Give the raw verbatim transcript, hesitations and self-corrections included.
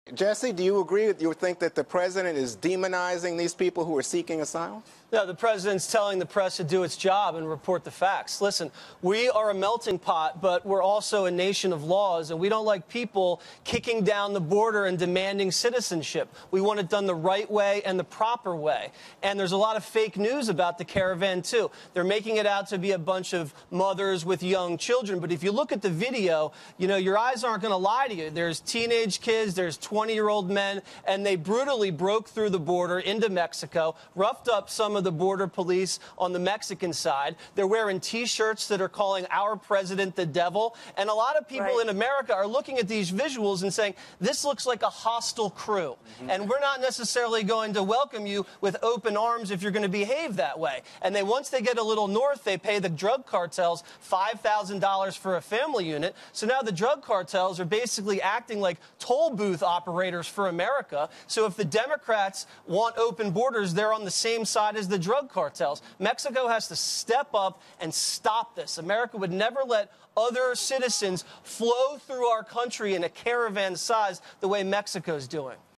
Jesse, do you agree? You think that the president is demonizing these people who are seeking asylum? No, the president's telling the press to do its job and report the facts. Listen, we are a melting pot, but we're also a nation of laws, and we don't like people kicking down the border and demanding citizenship. We want it done the right way and the proper way. And there's a lot of fake news about the Caravan, too. They're making it out to be a bunch of mothers with young children. But if you look at the video, you know, your eyes aren't going to lie to you. There's teenage kids, there's twenty-year-old men, and they brutally broke through the border into Mexico, roughed up some of the border police on the Mexican side. They're wearing T-shirts that are calling our president the devil. And a lot of people right. in America are looking at these visuals and saying, this looks like a hostile crew. Mm-hmm. And we're not necessarily going to welcome you with open arms if you're going to behave that way. And they, once they get a little north, they pay the drug cartels five thousand dollars for a family unit. So now the drug cartels are basically acting like toll booth operators for America. So if the Democrats want open borders, they're on the same side as the drug cartels. Mexico has to step up and stop this. America would never let other citizens flow through our country in a caravan size the way Mexico's doing.